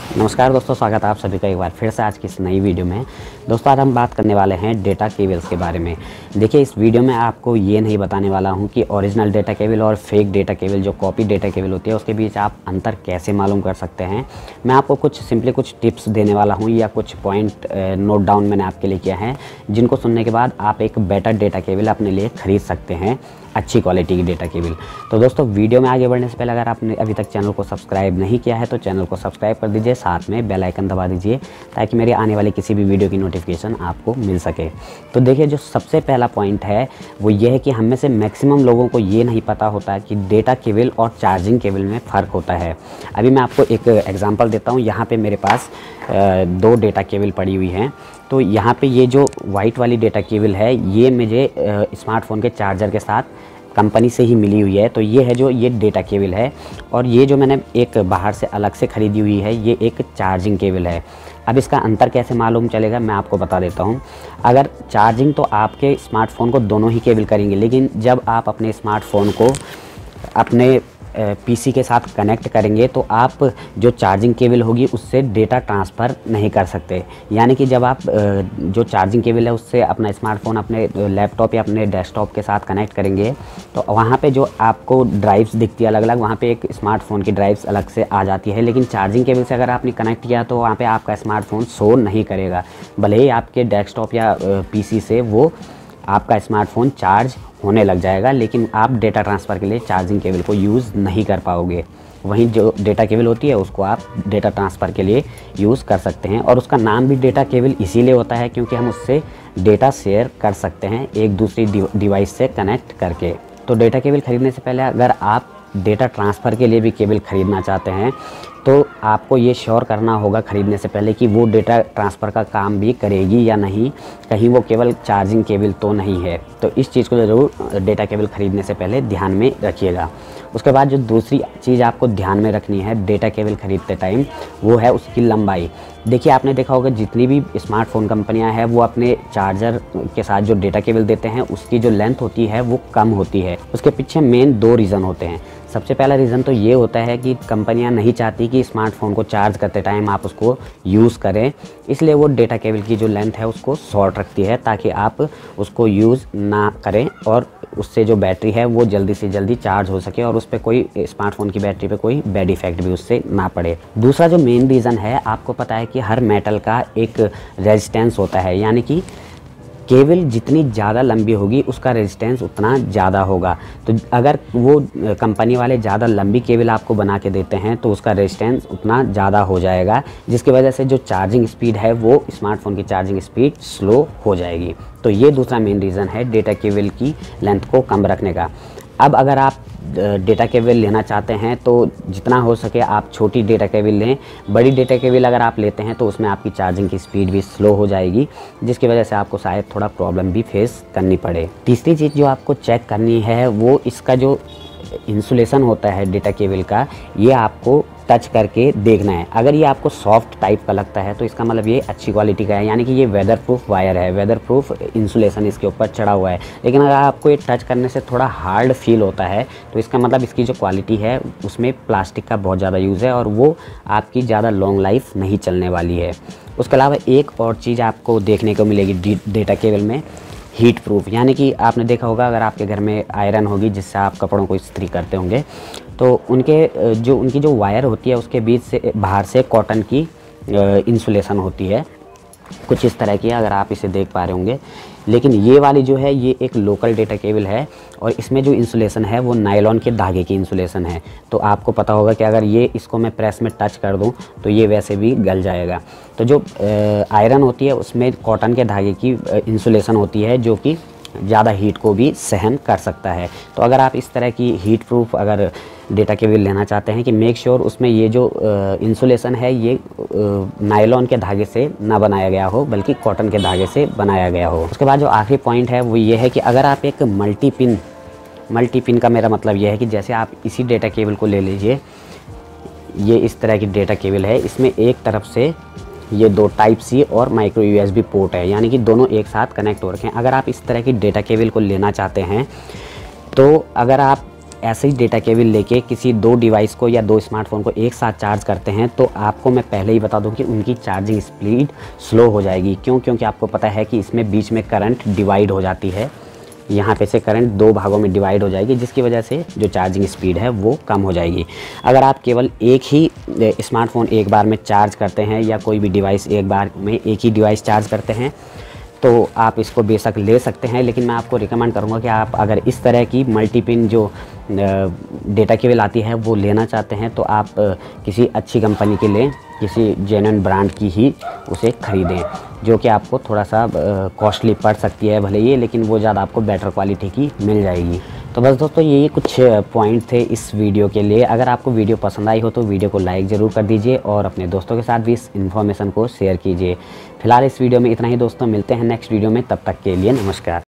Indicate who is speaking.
Speaker 1: नमस्कार दोस्तों, स्वागत है आप सभी का एक बार फिर से आज की इस नई वीडियो में। दोस्तों आज हम बात करने वाले हैं डेटा केबल्स के बारे में। देखिए, इस वीडियो में आपको ये नहीं बताने वाला हूँ कि ओरिजिनल डेटा केबल और फेक डेटा केबल, जो कॉपी डेटा केबल होती है, उसके बीच आप अंतर कैसे मालूम कर सकते हैं। मैं आपको कुछ टिप्स देने वाला हूँ या कुछ पॉइंट नोट डाउन मैंने आपके लिए किया है, जिनको सुनने के बाद आप एक बेटर डेटा केबल अपने लिए ख़रीद सकते हैं, अच्छी क्वालिटी की डेटा केबल। तो दोस्तों, वीडियो में आगे बढ़ने से पहले अगर आपने अभी तक चैनल को सब्सक्राइब नहीं किया है तो चैनल को सब्सक्राइब कर दीजिए, साथ में बेल आइकन दबा दीजिए ताकि मेरी आने वाली किसी भी वीडियो की नोटिफिकेशन आपको मिल सके। तो देखिए, जो सबसे पहला पॉइंट है वो ये है कि हम में से मैक्सिमम लोगों को ये नहीं पता होता कि डेटा केबल और चार्जिंग केबल में फ़र्क होता है। अभी मैं आपको एक एग्जांपल देता हूँ। यहाँ पे मेरे पास दो डेटा केबल पड़ी हुई हैं। तो यहाँ पे ये जो वाइट वाली डेटा केबल है, ये मुझे स्मार्टफोन के चार्जर के साथ कंपनी से ही मिली हुई है। तो ये है जो ये डेटा केबल है, और ये जो मैंने एक बाहर से अलग से ख़रीदी हुई है, ये एक चार्जिंग केबल है। अब इसका अंतर कैसे मालूम चलेगा, मैं आपको बता देता हूँ। अगर चार्जिंग तो आपके स्मार्टफोन को दोनों ही केबल करेंगे, लेकिन जब आप अपने स्मार्टफोन को अपने पीसी के साथ कनेक्ट करेंगे तो आप जो चार्जिंग केबल होगी उससे डेटा ट्रांसफ़र नहीं कर सकते। यानी कि जब आप जो चार्जिंग केबल है उससे अपना स्मार्टफोन अपने लैपटॉप या अपने डेस्कटॉप के साथ कनेक्ट करेंगे तो वहाँ पे जो आपको ड्राइव्स दिखती है अलग अलग, वहाँ पे एक स्मार्टफोन की ड्राइव्स अलग से आ जाती है। लेकिन चार्जिंग केबल से अगर आपने कनेक्ट किया तो वहाँ पर आपका स्मार्टफोन शो नहीं करेगा, भले ही आपके डेस्कटॉप या पीसी से वो आपका स्मार्टफोन चार्ज होने लग जाएगा, लेकिन आप डेटा ट्रांसफ़र के लिए चार्जिंग केबल को यूज़ नहीं कर पाओगे। वहीं जो डेटा केबल होती है उसको आप डेटा ट्रांसफ़र के लिए यूज़ कर सकते हैं, और उसका नाम भी डेटा केबल इसीलिए होता है क्योंकि हम उससे डेटा शेयर कर सकते हैं एक दूसरी डिवाइस से कनेक्ट करके। तो डेटा केबल ख़रीदने से पहले अगर आप डेटा ट्रांसफ़र के लिए भी केबल ख़रीदना चाहते हैं तो आपको ये श्योर करना होगा ख़रीदने से पहले कि वो डेटा ट्रांसफ़र का काम भी करेगी या नहीं, कहीं वो केवल चार्जिंग केबल तो नहीं है। तो इस चीज़ को ज़रूर डेटा केबल ख़रीदने से पहले ध्यान में रखिएगा। उसके बाद जो दूसरी चीज़ आपको ध्यान में रखनी है डेटा केबल ख़रीदते टाइम, वो है उसकी लंबाई। देखिए, आपने देखा होगा जितनी भी स्मार्टफ़ोन कंपनियां हैं वो अपने चार्जर के साथ जो डेटा केबल देते हैं उसकी जो लेंथ होती है वो कम होती है। उसके पीछे मेन दो रीज़न होते हैं। सबसे पहला रीज़न तो ये होता है कि कंपनियां नहीं चाहती कि स्मार्टफोन को चार्ज करते टाइम आप उसको यूज़ करें, इसलिए वो डेटा केबल की जो लेंथ है उसको शॉर्ट रखती है ताकि आप उसको यूज़ ना करें और उससे जो बैटरी है वो जल्दी से जल्दी चार्ज हो सके और उस पर कोई स्मार्टफोन की बैटरी पे कोई बैड इफेक्ट भी उससे ना पड़े। दूसरा जो मेन रीज़न है, आपको पता है कि हर मेटल का एक रेजिस्टेंस होता है, यानी कि केबल जितनी ज़्यादा लंबी होगी उसका रेजिस्टेंस उतना ज़्यादा होगा। तो अगर वो कंपनी वाले ज़्यादा लंबी केबल आपको बना के देते हैं तो उसका रेजिस्टेंस उतना ज़्यादा हो जाएगा, जिसकी वजह से जो चार्जिंग स्पीड है वो स्मार्टफोन की चार्जिंग स्पीड स्लो हो जाएगी। तो ये दूसरा मेन रीज़न है डेटा केबल की लेंथ को कम रखने का। अब अगर आप डेटा केबल लेना चाहते हैं तो जितना हो सके आप छोटी डेटा केबल लें। बड़ी डेटा केबल अगर आप लेते हैं तो उसमें आपकी चार्जिंग की स्पीड भी स्लो हो जाएगी, जिसकी वजह से आपको शायद थोड़ा प्रॉब्लम भी फेस करनी पड़े। तीसरी चीज़ जो आपको चेक करनी है वो इसका जो इंसुलेशन होता है डेटा केबल का, ये आपको टच करके देखना है। अगर ये आपको सॉफ्ट टाइप का लगता है तो इसका मतलब ये अच्छी क्वालिटी का है, यानी कि ये वेदर प्रूफ वायर है, वेदर प्रूफ इंसुलेशन इसके ऊपर चढ़ा हुआ है। लेकिन अगर आपको ये टच करने से थोड़ा हार्ड फील होता है तो इसका मतलब इसकी जो क्वालिटी है उसमें प्लास्टिक का बहुत ज़्यादा यूज़ है और वो आपकी ज़्यादा लॉन्ग लाइफ नहीं चलने वाली है। उसके अलावा एक और चीज़ आपको देखने को मिलेगी डेटा केबल में, हीट प्रूफ। यानी कि आपने देखा होगा अगर आपके घर में आयरन होगी जिससे आप कपड़ों को इस्त्री करते होंगे तो उनकी जो वायर होती है उसके बीच से बाहर से कॉटन की इंसुलेशन होती है, कुछ इस तरह की, अगर आप इसे देख पा रहे होंगे। लेकिन ये वाली जो है ये एक लोकल डेटा केबल है और इसमें जो इंसुलेशन है वो नायलॉन के धागे की इंसुलेशन है। तो आपको पता होगा कि अगर ये इसको मैं प्रेस में टच कर दूं तो ये वैसे भी गल जाएगा। तो जो आयरन होती है उसमें कॉटन के धागे की इंसुलेशन होती है जो कि ज़्यादा हीट को भी सहन कर सकता है। तो अगर आप इस तरह की हीट प्रूफ अगर डेटा केबल लेना चाहते हैं कि मेक श्योर उसमें ये जो इंसुलेशन है ये नायलॉन के धागे से ना बनाया गया हो बल्कि कॉटन के धागे से बनाया गया हो। उसके बाद जो आखिरी पॉइंट है वो ये है कि अगर आप एक मल्टी पिन का मेरा मतलब ये है कि जैसे आप इसी डेटा केबल को ले लीजिए, ये इस तरह की डेटा केबल है, इसमें एक तरफ से ये दो टाइप सी और माइक्रो यूएसबी पोर्ट है, यानी कि दोनों एक साथ कनेक्ट हो रखे हैं। अगर आप इस तरह की डेटा केबल को लेना चाहते हैं तो अगर आप ऐसे ही डेटा केबल लेके किसी 2 डिवाइस को या 2 स्मार्टफ़ोन को एक साथ चार्ज करते हैं तो आपको मैं पहले ही बता दूं कि उनकी चार्जिंग स्पीड स्लो हो जाएगी। क्यों? क्योंकि आपको पता है कि इसमें बीच में करंट डिवाइड हो जाती है, यहाँ पे से करंट 2 भागों में डिवाइड हो जाएगी, जिसकी वजह से जो चार्जिंग स्पीड है वो कम हो जाएगी। अगर आप केवल एक ही स्मार्टफ़ोन एक बार में चार्ज करते हैं या कोई भी डिवाइस एक बार में एक ही डिवाइस चार्ज करते हैं तो आप इसको बेशक ले सकते हैं, लेकिन मैं आपको रिकमेंड करूंगा कि आप अगर इस तरह की मल्टी पिन जो डेटा केबल आती है वो लेना चाहते हैं तो आप किसी अच्छी कंपनी के लें, किसी जेन्युइन ब्रांड की ही उसे ख़रीदें, जो कि आपको थोड़ा सा कॉस्टली पड़ सकती है भले ये, लेकिन वो ज़्यादा आपको बेटर क्वालिटी की मिल जाएगी। तो बस दोस्तों यही कुछ पॉइंट थे इस वीडियो के लिए। अगर आपको वीडियो पसंद आई हो तो वीडियो को लाइक ज़रूर कर दीजिए और अपने दोस्तों के साथ भी इस इन्फॉर्मेशन को शेयर कीजिए। फिलहाल इस वीडियो में इतना ही दोस्तों, मिलते हैं नेक्स्ट वीडियो में, तब तक के लिए नमस्कार।